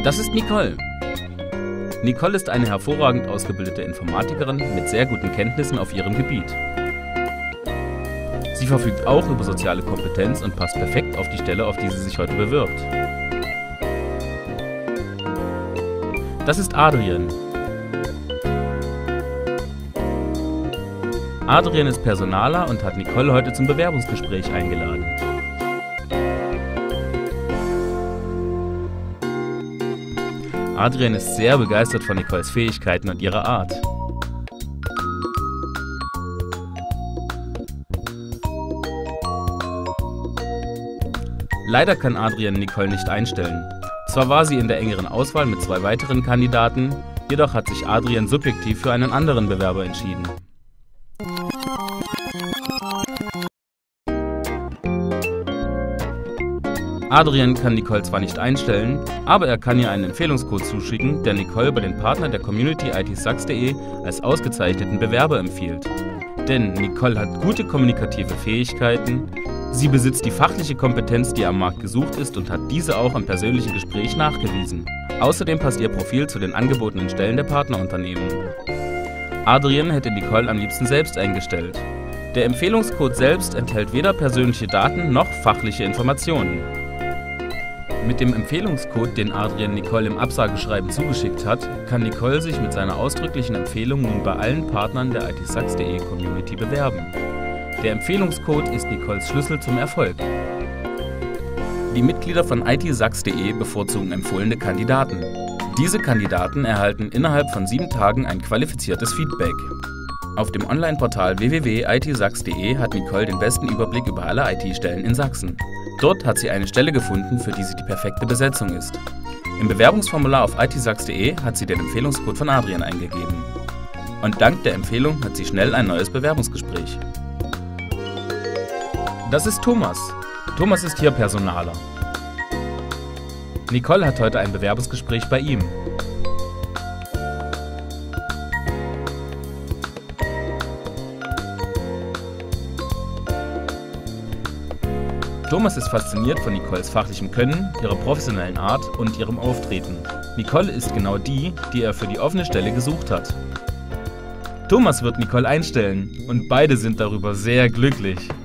Das ist Nicole. Nicole ist eine hervorragend ausgebildete Informatikerin mit sehr guten Kenntnissen auf ihrem Gebiet. Sie verfügt auch über soziale Kompetenz und passt perfekt auf die Stelle, auf die sie sich heute bewirbt. Das ist Adrian. Adrian ist Personaler und hat Nicole heute zum Bewerbungsgespräch eingeladen. Adrian ist sehr begeistert von Nicoles Fähigkeiten und ihrer Art. Leider kann Adrian Nicole nicht einstellen. Zwar war sie in der engeren Auswahl mit 2 weiteren Kandidaten, jedoch hat sich Adrian subjektiv für einen anderen Bewerber entschieden. Adrian kann Nicole zwar nicht einstellen, aber er kann ihr einen Empfehlungscode zuschicken, der Nicole bei den Partnern der Community itsachs.de als ausgezeichneten Bewerber empfiehlt. Denn Nicole hat gute kommunikative Fähigkeiten, sie besitzt die fachliche Kompetenz, die am Markt gesucht ist und hat diese auch im persönlichen Gespräch nachgewiesen. Außerdem passt ihr Profil zu den angebotenen Stellen der Partnerunternehmen. Adrian hätte Nicole am liebsten selbst eingestellt. Der Empfehlungscode selbst enthält weder persönliche Daten noch fachliche Informationen. Mit dem Empfehlungscode, den Adrian Nicole im Absageschreiben zugeschickt hat, kann Nicole sich mit seiner ausdrücklichen Empfehlung nun bei allen Partnern der itsachs.de Community bewerben. Der Empfehlungscode ist Nicoles Schlüssel zum Erfolg. Die Mitglieder von itsachs.de bevorzugen empfohlene Kandidaten. Diese Kandidaten erhalten innerhalb von 7 Tagen ein qualifiziertes Feedback. Auf dem Online-Portal www.itsachs.de hat Nicole den besten Überblick über alle IT-Stellen in Sachsen. Dort hat sie eine Stelle gefunden, für die sie die perfekte Besetzung ist. Im Bewerbungsformular auf itsachs.de hat sie den Empfehlungscode von Adrian eingegeben. Und dank der Empfehlung hat sie schnell ein neues Bewerbungsgespräch. Das ist Thomas. Thomas ist hier Personaler. Nicole hat heute ein Bewerbungsgespräch bei ihm. Thomas ist fasziniert von Nicoles fachlichem Können, ihrer professionellen Art und ihrem Auftreten. Nicole ist genau die, die er für die offene Stelle gesucht hat. Thomas wird Nicole einstellen und beide sind darüber sehr glücklich.